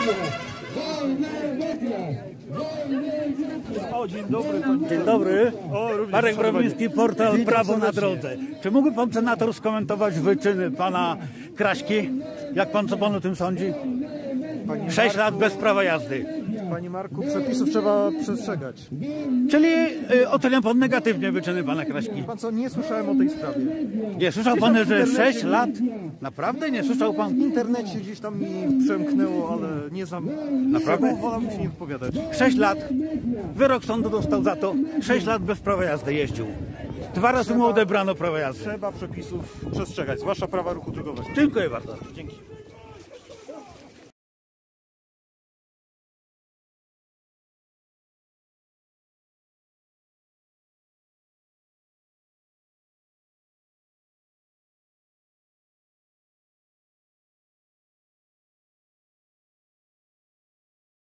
O, dzień dobry. Dzień dobry. Marek szanowani. Browiński, portal Witam Prawo na serdecznie. Drodze. Czy mógłby pan senator skomentować wyczyny pana Kraśki? Co pan o tym sądzi? 6 lat bez prawa jazdy. Panie Marku, przepisów trzeba przestrzegać. Czyli ocenia pan negatywnie wyczyny pana Kraśki. Pan co, nie słyszałem o tej sprawie. Nie słyszał pan, że 6 lat? Naprawdę nie słyszał W pan? internecie gdzieś tam mi przemknęło, ale nie znam. Naprawdę? Wolałbym się nie wypowiadać. 6 lat. Wyrok sądu dostał za to. 6 lat bez prawa jazdy jeździł. 2 razy mu odebrano prawo jazdy. Trzeba przepisów przestrzegać, zwłaszcza prawa ruchu drogowego. Dziękuję bardzo. Dzięki.